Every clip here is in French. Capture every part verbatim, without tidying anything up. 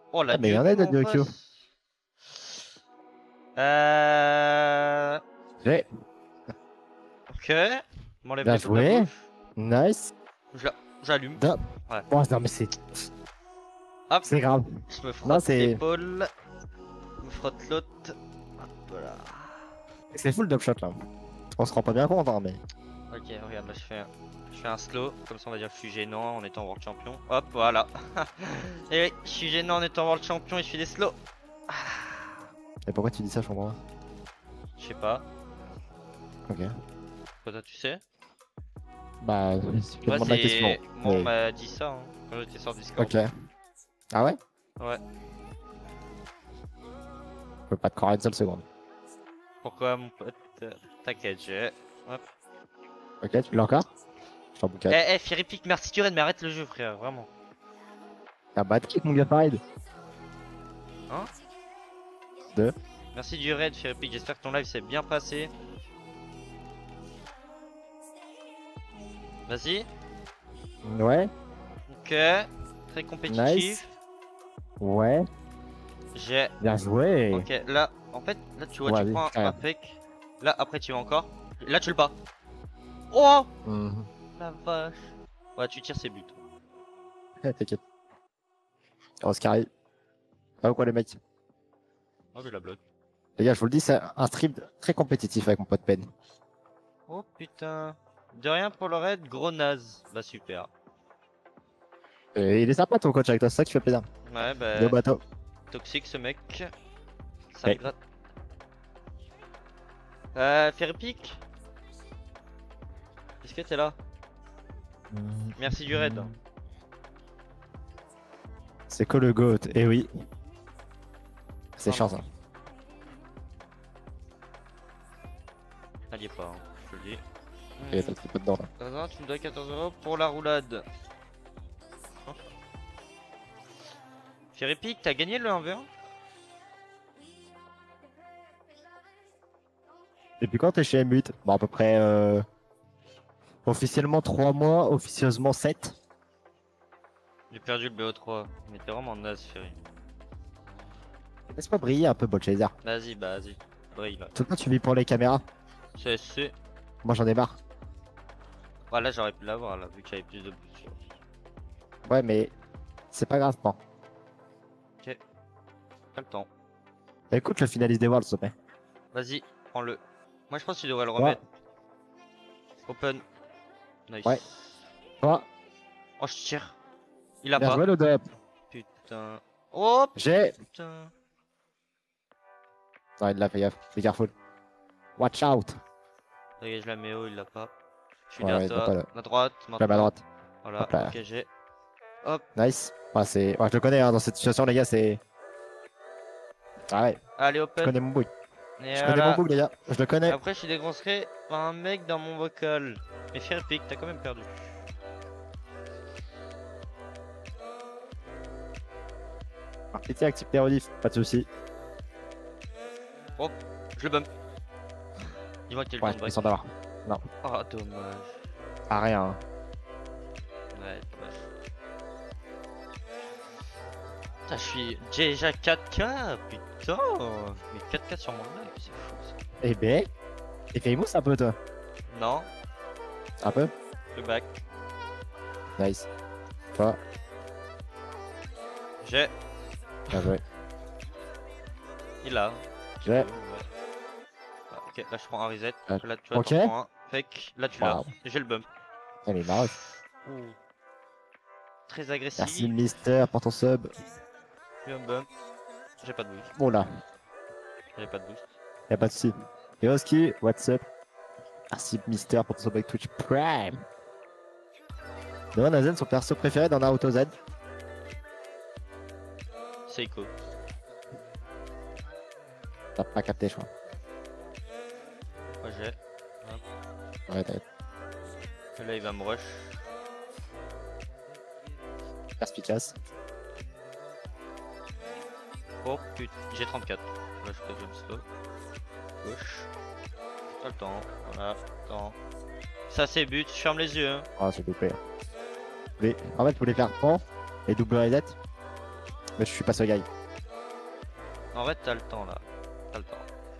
Oh la Ah, mais il y en a de Gyokyo. Euh... J'ai. Ok. M'enlève Bien les pots de la joué. bouche. Nice. Je la- J'allume. Da- Ouais. Bon, non, mais c'est. Hop. C'est grave. Je me Non, frotte c'est. l'épaule. Je me frotte l'autre. Hop voilà. C'est full dub shot là. On se rend pas bien compte, hein, mais. Ok, regarde, là je fais un... Je fais un slow. Comme ça on va dire que je suis gênant en étant world champion. Hop, voilà. Et oui, je suis gênant en étant world champion et je fais des slows. Et pourquoi tu dis ça, je comprends pas. Je sais pas. Ok. Toi tu sais? Bah, je Moi demande la question. c'est... Moi on Mais- m'a dit ça hein, quand j'étais sur Discord. Ok. Ah ouais? Ouais. Je peux pas te croire une seule seconde. Pourquoi mon pote? T'inquiète, j'ai... Hop. Ok, tu l'as encore? Je t'en Eh, bouquette. eh, Firipic, merci Duren, mais arrête le jeu frère, vraiment. T'as bad kick, mon gars, pareil. Hein? Deux. Merci du raid Firipic, j'espère que ton live s'est bien passé. Vas-y. Ouais. Ok. Très compétitif. Nice. Ouais. J'ai... Bien joué. Ok, là, en fait, là tu vois, Ouais, tu allez, prends un, carré. un fake. Là, après tu vas encore. Là tu le bats. Oh Mhm. la vache. Ouais, tu tires ses buts. Eh, T'inquiète. On se carré. Ah ou quoi les mecs? Oh, je la bloque. Les gars, je vous le dis, c'est un stream très compétitif avec mon pote Pen. Oh putain. De rien pour le raid, gros naze. Bah super. Et il est sympa ton coach avec toi, c'est ça qui fait plaisir. Ouais, bah... De bateau. Toxique ce mec. Ça Ouais. me gratte. Euh, Firipic. Est-ce que t'es là? Merci du raid. C'est que le GOAT, et oui. C'est Ah, chance. non. Hein. Elle y est pas, hein, je te le dis. Et t'as un petit peu dedans là. Ah non, tu me dois quatorze euros pour la roulade. Firipic, t'as gagné le un v un? Depuis quand t'es chez M huit? Bon, à peu près. Euh... Officiellement trois mois, officieusement sept. J'ai perdu le B O trois, mais t'es vraiment naze, Ferry. Laisse-moi briller un peu, Bolchazer. Vas-y, bah vas-y, brille là. Tout le temps, tu vis pour les caméras. C'est, c'est. Moi, j'en ai marre. Ah là, j'aurais pu l'avoir là, vu que j'avais plus de buts. Ouais, mais c'est pas grave, pas. Ok, pas le temps. Écoute le finaliste des Worlds, s'il te plaît. Vas-y, prends-le. Moi, je pense que tu devrais le remettre. Open. Nice. Ouais. Toi, Oh, je tire. Il a bien pas. joué le dub. Putain. Oh J'ai. putain. Non, il l'a fait gaffe. Be careful. Watch out. Regarde, je la mets haut, il l'a pas. Je suis Ouais, ouais, derrière il l'a toi. pas, là. À droite, Je à maintenant. droite. Voilà, Hop là. ok, j'ai. Hop. Nice. Ouais, c'est... ouais, je le connais, hein, dans cette situation, les gars, c'est. Ah ouais, Allez, je open. connais mon bouille. Et Je connais voilà. mon bouille, les gars. Je le connais. Après, je suis dégoncerai par un mec dans mon vocal. Mais Firipic, t'as quand même perdu. Par pitié, active tes rediff, pas de soucis. Oh, je le bump. Dis-moi que t'es le Ouais, bon je break. suis d'avoir. Oh, dommage. Ah, rien. hein. Ouais, dommage. Putain, je suis déjà quatre K, putain. Mais quatre K sur mon live, c'est fou ça. Eh ben. Et fais mousse un peu, toi. Non, Un peu. le back. Nice. Toi, J'ai. bien joué. Il a. J'ai. Ouais. Ah, ok, là je prends un reset. Ah, Là tu vois, ok. t'en prends un. Fake. Là tu l'as. Wow. J'ai le bump. Elle est marrante. Ouh. Très agressif. Merci, Mister, pour ton sub. J'ai un bump. J'ai pas de boost. Bon, là. J'ai pas de boost. Y'a pas de soucis. Yoski, what's up? Merci, Mister, pour ton sub avec Twitch Prime. Demande à Zen son perso préféré dans Naruto Z. Seiko. T'as pas capté, je crois. Moi j'ai. Ouais, t'inquiète. Là il va me rush. Perspicace. Oh putain, j'ai trente-quatre. Là je fais jump slow. Gauche. Pas le temps. Voilà, temps. Ça c'est but, je ferme les yeux. Hein. Oh, c'est loupé. Mais en fait, je voulais faire pan et double reset. Mais je suis pas ce gars. En vrai, t'as le temps là. T'as le temps.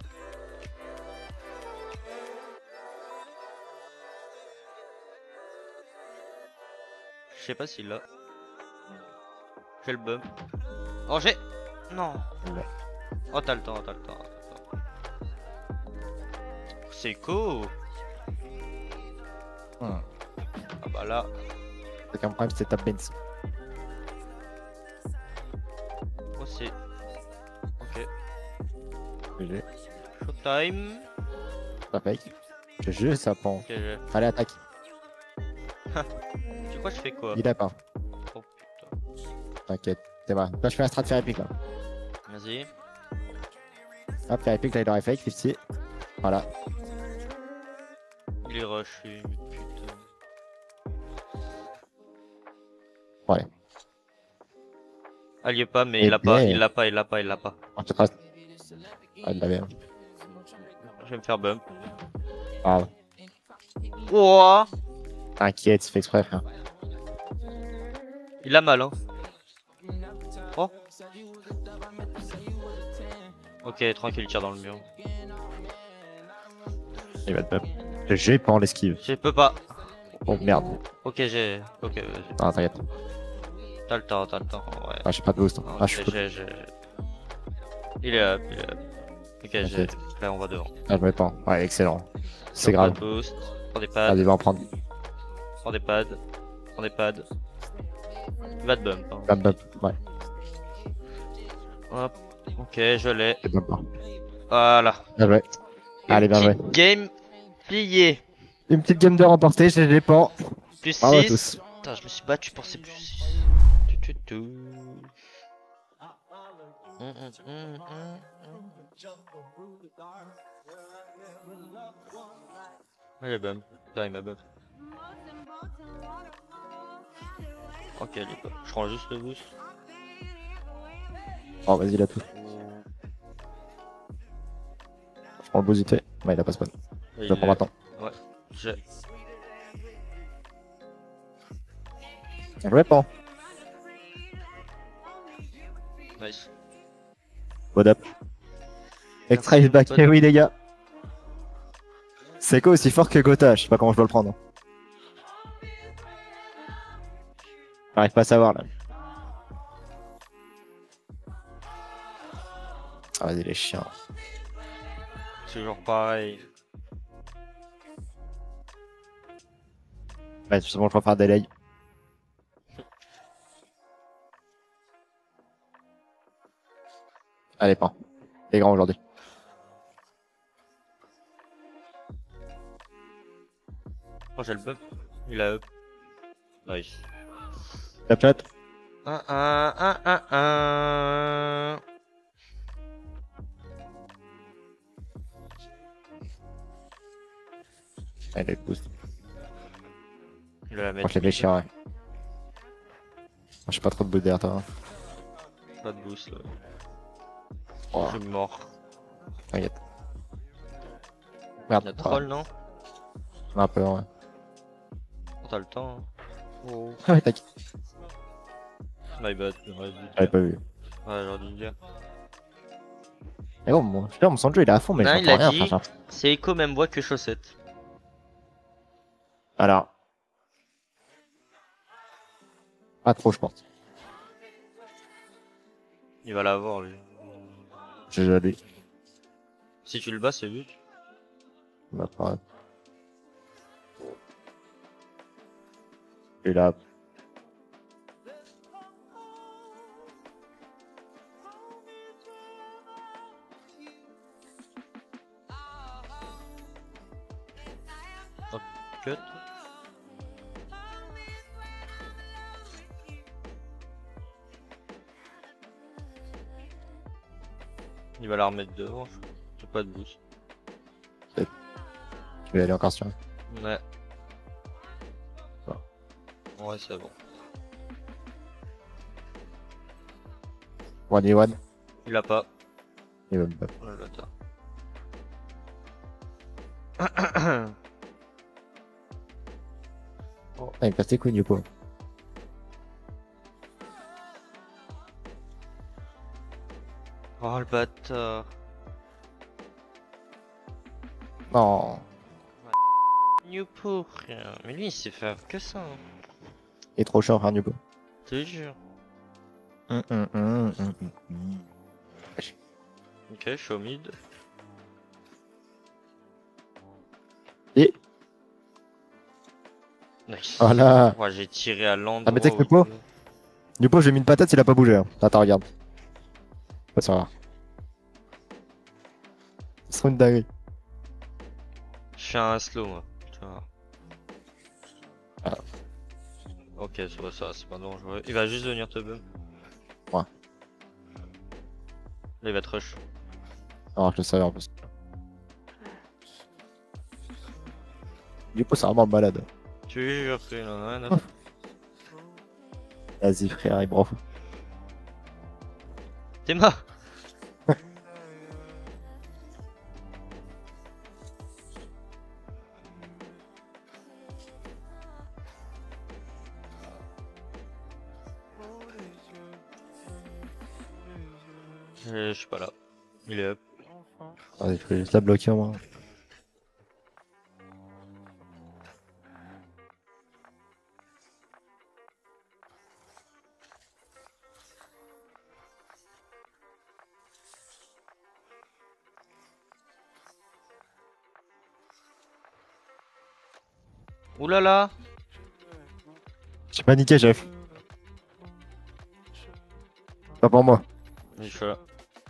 Je sais pas s'il l'a. J'ai le bump. Oh, j'ai. Non. Ouais. Oh, t'as le temps, t'as le temps. C'est cool. Hmm. Ah bah là. C'est qu'un problème, c'est Top Benz. Oh, c'est. Ok. G G. Showtime. Pas fake. G G, ça prend. Ok, j'ai. Allez, attaque. Tu crois que je fais quoi? Il a pas. Oh putain. T'inquiète. C'est vrai. Là, je fais la strat faire épique là. Vas-y. Hop, faire épique, là, il aurait fake. cinquante. Voilà. Il est rush, lui, putain. Ouais. Ah, il y est pas, mais Eh il l'a pas, bien. il l'a pas, il l'a pas, il l'a pas. On te passe. Ah, il l'avait. Je vais me faire bump. Ah, Ouah. t'inquiète, c'est fait exprès, frère. Il a mal, hein. Oh. Ok, tranquille, il tire dans le mur. Il va te bump. G G pendant l'esquive. Je peux pas. Oh merde. Ok, j'ai. Ok, vas-y. Ah, t'inquiète. T'as le temps, t'as le temps. Ouais. Ah, j'ai pas de boost. Non, Ah, je suis j'ai, j'ai, j'ai. Il est up, il est up. Ok, j'ai. T'inquiète. Là, on va devant. Ah, je me pas. Ouais, excellent. C'est Prends grave. pas de boost. Prends des pads. Allez, va en prendre. Prends des pads. Prends des pads. Il va te bump. Hein. Bump, bump. Ouais, Hop. Ok, je l'ai. c'est bump. Voilà. Bien joué. Allez, Une bien joué. petite game pliée. Une petite game de remportée, G G pan. Plus Bravo à six. tous. Putain, je me suis battu pour ces plus six. Tu, tu, tu. Hum, hum, hum, hum, hum. Il est bump. Putain, il m'a bump. Ok, il est pas. Je prends juste le boost. Oh, vas-y, il a tout. Je prends le boost vite fait. Ouais, il a pas spawn. Je le prends maintenant. Ouais, j'ai. Bien joué, pan. Nice. Bon up. Extra is back. Eh oui, les gars. C'est quoi aussi fort que Gotha? Je sais pas comment je dois le prendre. J'arrive pas à savoir là. Ah, vas-y, les chiens. Toujours pareil. Ouais, c'est bon, je vais faire un delay. Allez, pan. Les grands aujourd'hui. Oh, j'ai le bump. Il a up. Nice. La plate. un un un un un. Allez, boost. Il va la Moi, mettre. je l'ai fait chier, ouais. Moi, j'ai pas trop de boost derrière toi. Hein. Pas de boost là. Oh, Je suis mort. t'inquiète. Il y a Merde. troll, non? Un peu, ouais. Oh, t'as le temps. Hein. Oh. Ah ouais, t'inquiète. My bad. J'aurais dû J'avais dire. pas vu. Ouais, j'aurais dû le dire. Mais bon, mon, je sais pas, mon Sanjo il est à fond, mais Non, je il comprends a rien, dit. frère. C'est écho même voix que chaussette. Alors. Pas trop, je pense. Il va l'avoir lui. J'ai déjà lui. Si tu le bats, c'est but. Bah, pas. Et là. Hop, cut. Il va la remettre devant. J'ai pas de boost. Je vais aller encore sur un. Ouais. Bon. Ouais, c'est bon. One et one. Il a pas. Et même pas. Oh, le bâtard. Ah, il me casse les couilles, Yupo. Oh le bâtard. Non. New pour rien. Mais lui il sait faire que ça. Hein. Il est trop chiant, frère Nubo. Je te jure. Hum, hum, hum, hum, hum, hum. Ok, je suis au mid. Et Nice. voilà. Ouais, j'ai tiré à l'endroit. Ah, mais t'es que où- Nubo Nubo, j'ai mis une patate, il a pas bougé. Hein. Attends, regarde. Ouais, ça va. Ce sera une dinguerie. Je fais un slow moi. Tu vois. Ah. Ok, ça va, ça, c'est pas dangereux. Il va juste venir te bum. Ouais. Là il va te rush. Alors, je le savais en plus. Du coup, c'est vraiment malade. Tu jures qu'il en a rien à foutre. Vas-y, frère, il brof. T'es mort. Je suis pas là. Il est up. Vas-y, je vais juste la bloquer au moins. Oulala. J'ai paniqué, chef. Pas pour moi. Je suis là.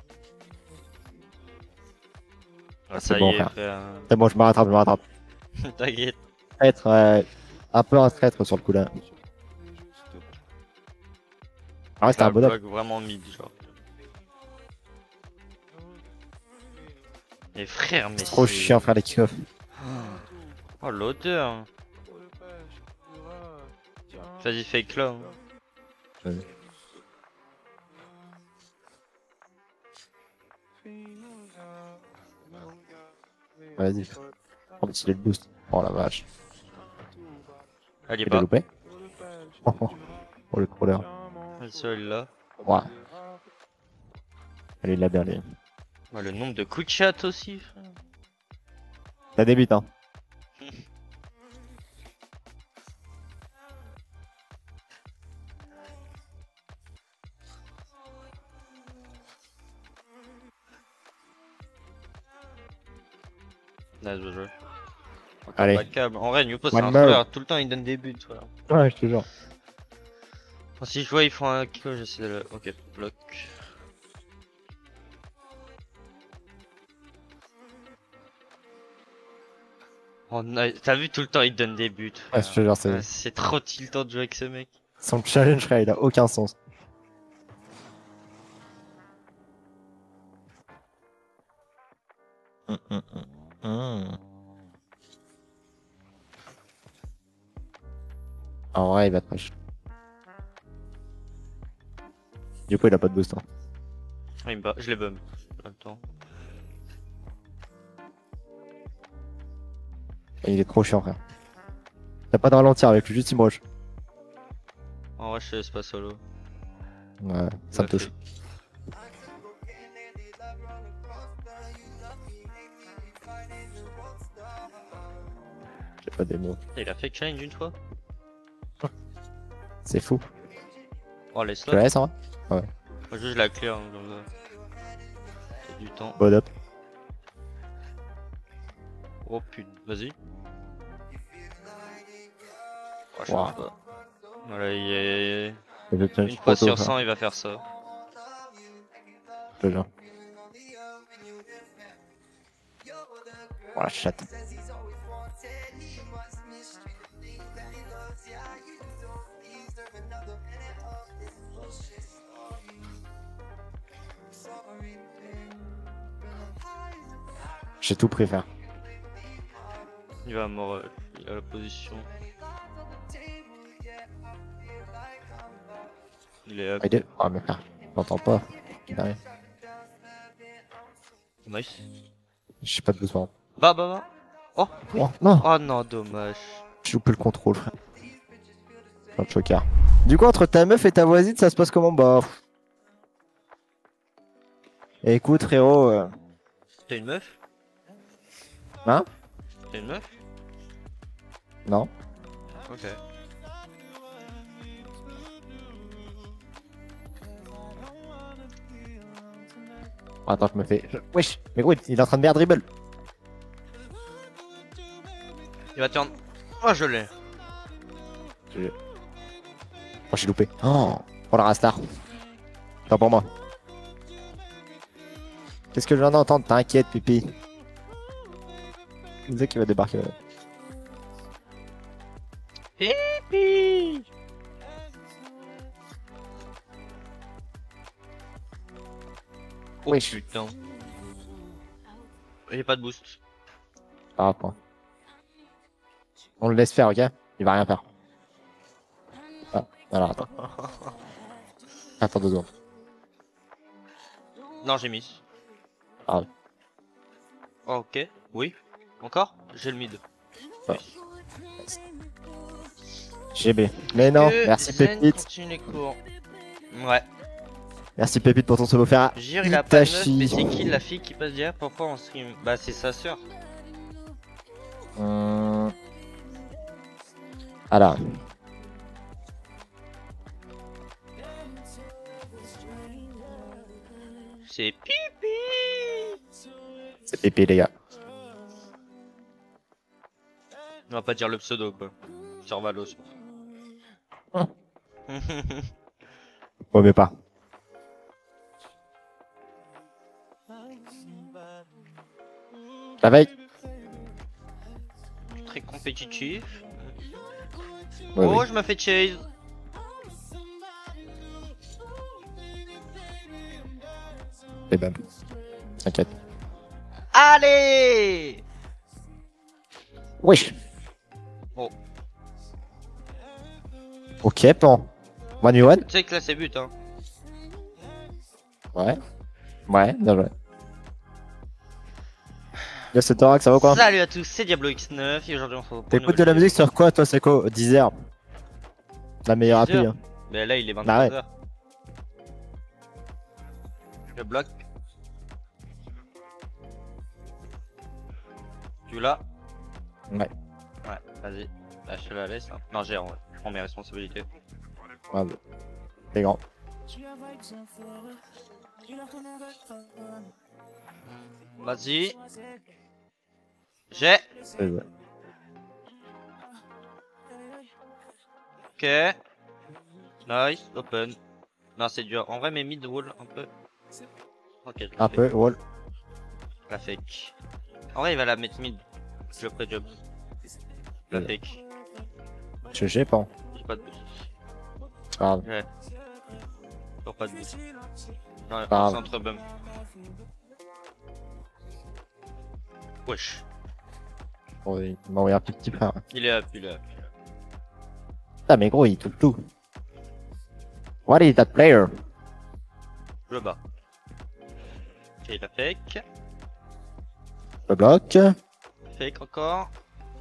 Ah, C'est ça bon, y est, frère. frère. C'est bon, je me rattrape, je me rattrape. T'inquiète. Traître, euh, un peu un traître sur le coup là. Ah ouais, c'était un bon up. bloc vraiment mid, genre. Et frère, mais C'est trop c'est- chiant, frère, les kick-off. Oh, l'odeur. Vas-y, fake là. hein. Vas-y. Vas-y. Oh, mais il est le boost. Oh la vache. Elle y est Il a pas. loupé. Oh, oh. Oh, le crawler. Le seul là. Ouais. Allez, il l'a bien, lui. Ouais, le nombre de coups de chat aussi, frère. Ça débute, hein. Nice, bien joué. Encore Allez. pas de câble. En vrai, Newpo, c'est One un more. frère. Tout le temps, il donne des buts. Voilà. Ouais, je te jure. Bon, si je vois, ils font un kill, j'essaie de le. Ok, bloc. Oh, nice. T'as vu, tout le temps, il donne des buts. Ouais, frère. je te jure, c'est. Ouais, c'est trop tiltant de jouer avec ce mec. Son challenge, frère, il a aucun sens. Hum, hum, hum, hum. En vrai, il va te rush. Du coup, il a pas de boost. Hein. Ah, il me bat. Je l'ai bum. En même temps. Et il est trop chiant, frère. T'as pas de ralentir avec lui, juste il me rush. En vrai, je te laisse pas solo. Ouais, ça me Il a touche. fait- J'ai pas des mots. Il a fait challenge une fois. C'est fou. Oh, laisse Tu la là. laisses en vrai? Moi, juste je la clear. Hein, comme ça. C'est du temps. Bon up. Oh putain, vas-y. Oh, je Wow. pense pas. Voilà, il est... Je vais te Une fois sur cent, il va faire ça. Je te jure. Oh la chatte. J'ai tout pris, frère. Il va mort, euh, il a la position. Il est up. Ah, il est... Ah, mais frère, j'entends pas. Il arrive. Nice. J'ai pas de besoin. Bah bah bah. Oh, oui. Oh, non, Oh non, dommage. j'ai loupé le contrôle, frère. Pas de choquer. Du coup, entre ta meuf et ta voisine, ça se passe comment? Bah. pff. Écoute, frérot. euh, T'es une meuf? Hein? T'es une meuf? Non. Ok. Attends, je me fais. je- Wesh, mais gros, il est en train de merde dribble. Il va te rendre. Oh, je l'ai. Oh, j'ai loupé. Oh, oh la rastar. Pas pour moi. Qu'est-ce que je viens d'entendre? T'inquiète, pipi. Il disait qu'il va débarquer. Ouais. Pipi. Oh Wesh. putain. J'ai pas de boost. Ah, attends. On le laisse faire, ok? Il va rien faire. Ah, alors attends. Attends deux secondes. Non, j'ai mis. Ah, Oh, ok. Oui. Encore? J'ai le mid. Ah. G B. Mais non, Que merci Zen Pépite. continue les cours. Ouais. Merci Pépite pour ton solo faire. Jure, il a pas de meuf, Itachi. mais c'est qui la fille qui passe dire pourquoi on stream? Bah, c'est sa sœur. Hum. Alors. C'est Pipi. C'est Pépé, les gars. On va pas dire le pseudo, quoi. Sur Valo, je pense. Ouais, mais pas. La veille. Très compétitif. Ouais, Oh, oui. je me fais chase. Et ben. T'inquiète. Allez. Wesh. Oh. Ok, bon. One v one. Tu sais que là, c'est but, hein. Ouais. Ouais, bien joué. Yo, c'est Thorax, ça va quoi? Salut à tous, c'est Diablo X neuf et aujourd'hui on se retrouve pour une T'écoutes de nouvelle la musique vidéo. sur quoi, toi, Seco? Deezer. La meilleure appli. Deezer. Hein. Mais là, il est Bah vingt-trois ouais. heures. Je bloque. Tu l'as? Ouais. Ouais, vas-y. Là, je te la laisse. Hein. Non, j'ai, je prends mes responsabilités. Ouais, bah. C'est grand. Vas-y. J'ai. C'est vrai. Ok. Nice. Open. Non, c'est dur. En vrai, mes mid wall un peu. Ok. Un la peu, fake. wall. La fake. En vrai, il va la mettre mid. Je le pré-job. La Ouais. fake. Je sais pas. J'ai pas de boost. Ah, Ouais. Toujours pas de boost. Non, Grave. centre bump. Wesh. bon, il m'a envoyé un petit petit frère. Il est up, il est up. Ah, mais gros, il touche tout. What is that player? Je le bats. Ok, il a fake. Le bloc. Fake encore.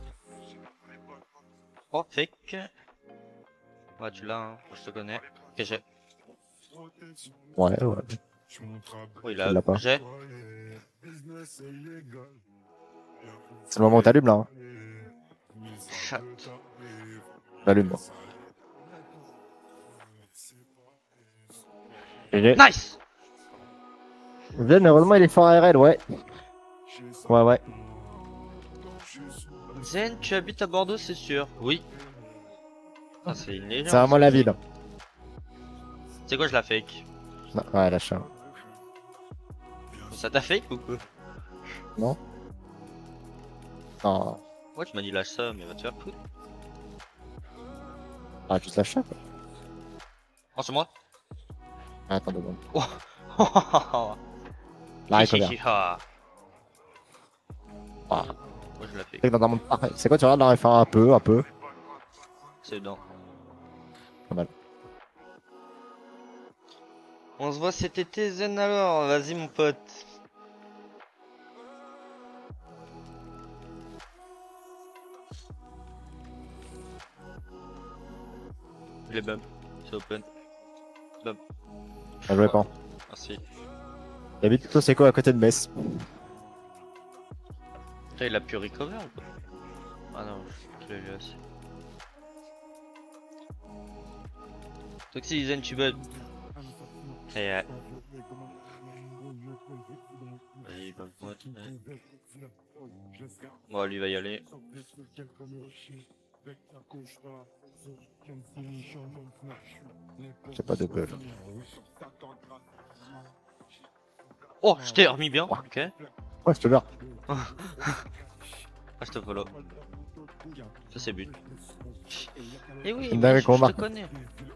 Oh, fake. Ouais, tu l'as, hein. Je te connais. Ok, j'ai. Ouais, ouais. Oh, il Je a. l'ai pas. J'ai. C'est le moment où t'allumes là. Hein. Chat. J'allume moi. G G. Nice! Zen, heureusement, il est fort A R L, ouais. Ouais, ouais. Zen, tu habites à Bordeaux, c'est sûr. Oui. Ah, c'est une légende. C'est vraiment la ville. C'est quoi, je la fake? Non, ouais, la chat. Ça t'a fake ou quoi? Non? Non. Ouais, tu m'as dit lâche ça, mais va te faire foutre. Ah, juste la chat quoi. Oh, c'est moi? Ah, attends deux secondes. Oh. La Hi, hi, recover. hi, ha. Ah. Moi, je la fake. C'est que dans mon parfait. C'est quoi, tu regardes la référence un peu, un peu. C'est dedans. Pas mal. On se voit cet été, Zen, alors. Vas-y, mon pote. Il est bump. C'est open. Bump. Bien joué, pas. Merci. T'habites plutôt c'est quoi à côté de Metz? Putain, il a pu recover ou pas? Ah non, je l'ai assez. Toxiczen, tu bug. Et ouais. Vas-y, bug moi. Bon, lui va y aller. J'ai pas de bug. Oh, je t'ai remis bien. Ouais. Ok. Ouais, je te jure. Ah, je te follow. Ça c'est but. Et oui, Une mais dinguerie je, qu'on je te marque. connais.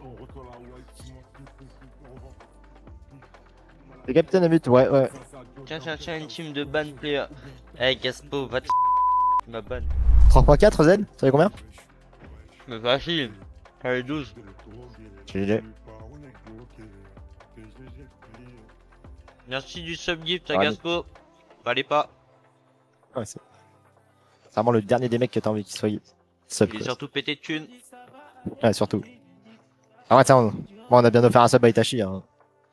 Les capitaines à but, ouais, ouais. Tiens, tiens, tiens, une team de ban player. Hey Gaspo, va te ma ban. trois point quatre Z, ça fait combien? Mais facile. Allez, douze. G G. Merci du sub gift à Ah, Gaspo. Fallait pas. Ouais, c'est c'est vraiment le dernier des mecs que t'as envie qu'il soit sub. Il est quoi. surtout pété de thunes. Ouais, surtout. Ah ouais, tiens, on... Bon, on a bien offert un sub à Itachi. Hein.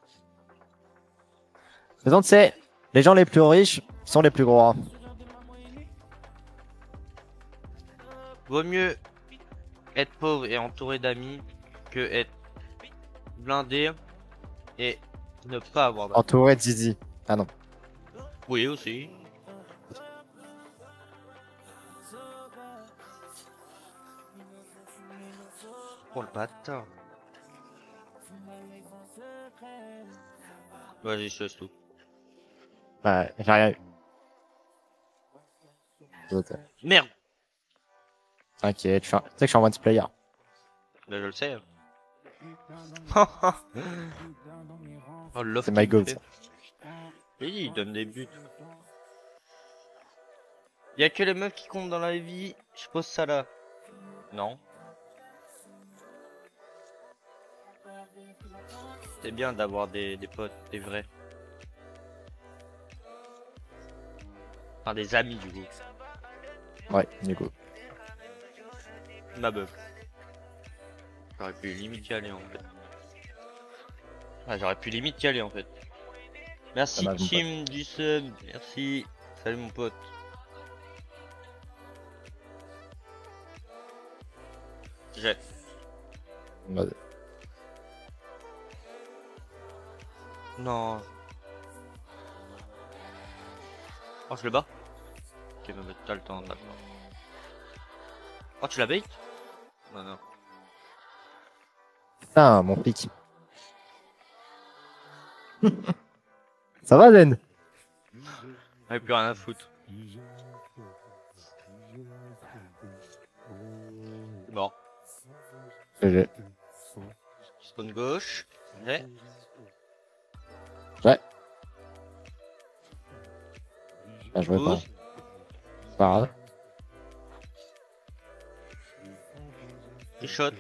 Mais donc, c'est les gens les plus riches sont les plus gros. Hein. Vaut mieux être pauvre et entouré d'amis que être blindé et ne pas avoir d'amis. Entouré de Zizi. Ah non. Oui, aussi. Oh le bâtard. Vas-y, je laisse tout. Ouais, j'ai rien eu. L'autre, Merde. T'inquiète, je suis un- tu sais que je suis en one player. Là, je le sais. Oh, le C'est my goal. ça. Oui, il donne des buts. Y a que les meufs qui comptent dans la vie. Je pose ça là. Non. C'est bien d'avoir des, des potes, des vrais. Enfin, des amis du coup. Ouais, du coup. Ma bug. J'aurais pu limite y aller en fait. Ah, j'aurais pu limite y aller en fait. Merci Dommage, mon team du sub. Merci. Salut mon pote. Jette. Vas-y. Non. Oh, je le bats. Ok, mais t'as le temps, t'as le temps. Oh, tu la bait? Non, non. Putain, mon pic. Ça va, Zen? J'avais plus rien à foutre. Bon. G G. Spawn gauche. Ouais. Ouais. Ah, je veux pas. douze. C'est pas grave. Il shot.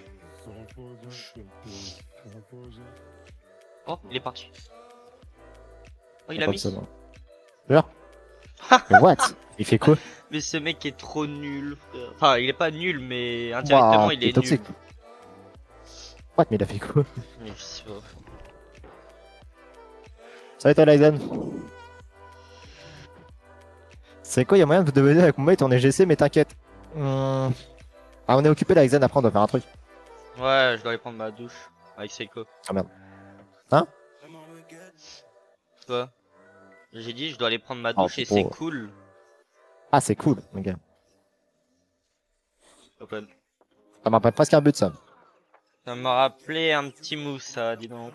Oh, il est parti. Oh, il a Pas mis. de seum, hein. Jure? Mais what? Il fait quoi? Mais ce mec est trop nul, frère. Enfin, il est pas nul, mais indirectement, Ouah, il est toxique. nul. What? Mais il a fait quoi? Mais je sais pas. Salut toi, Lyzen. C'est quoi? Y'a moyen de devenir avec mon mate? On est G C, mais t'inquiète. Hum... Ah, on est occupé, Lyzen. Après, on doit faire un truc. Ouais, je dois aller prendre ma douche avec Seiko. Ah merde. Hein? Quoi? J'ai dit, je dois aller prendre ma Oh, douche et c'est c'est beau. cool. Ah, c'est cool, ok. Open. Ça m'a pas presque un but, ça. Ça m'a rappelé un petit mousse, ça, dis donc.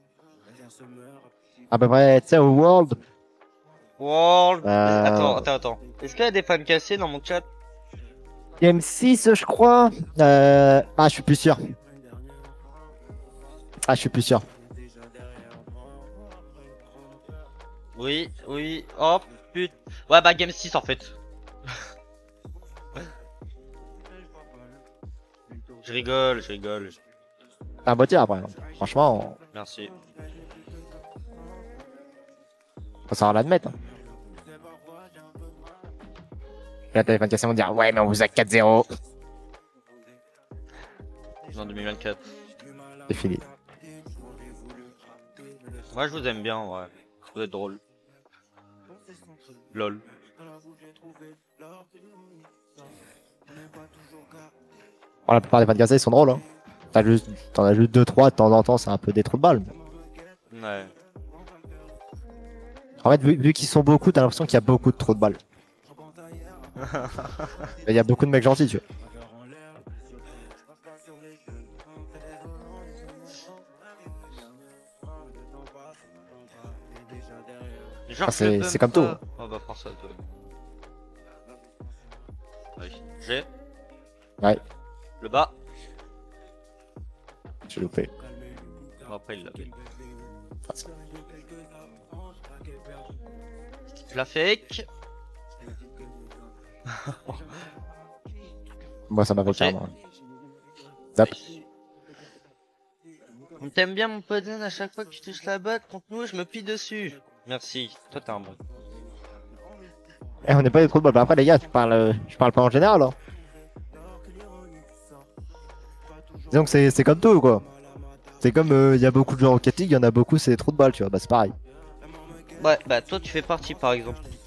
À peu près, tu sais, au World. World. Euh... Attends, attends, attends. Est-ce qu'il y a des fans cassés dans mon chat? Game six, je crois. Euh... Ah, je suis plus sûr. Ah, je suis plus sûr. Oui, oui. Oh, putain. Ouais, bah, Game six en fait. Je rigole, je rigole. C'est un beau tir après. hein. Franchement, Merci. on faut savoir l'admettre. Hein. Et la téléphone cassé vont dire ouais, mais on vous a quatre zéro. En deux mille vingt-quatre. C'est fini. Moi, je vous aime bien, ouais. Ça doit être drôle. Lol. Bon, la plupart des fans de Gaza ils sont drôles. Hein. T'en juste... as juste deux trois de temps en temps, c'est un peu des trous de balles. Ouais. En fait, vu, vu qu'ils sont beaucoup, t'as l'impression qu'il y a beaucoup de trous de balles. Il y a beaucoup de mecs gentils, tu vois. Genre, Ah, c'est- je peux c'est pas- comme tout, hein. On va prendre ça, toi. Oui. J'ai Ouais, le bas. j'ai loupé. Bon, après, il l'avait. Ah, c'est- Je la fake. Moi, ça m'a fait Ok. carrément. Zap. On t'aime bien, mon pote, à chaque fois que tu touches la batte contre nous, je me plie dessus. Merci. Toi, t'es un bon. Eh, on n'est pas des trous de balles. Bah, après, les gars, je parle, euh, je parle pas en général. Hein. Disons que c'est c'est comme tout, quoi. C'est comme il y a beaucoup de joueurs en Rocket League, il y en a beaucoup, c'est des trous de balles, tu vois. Bah, c'est pareil. Ouais, bah, toi, tu fais partie, par exemple.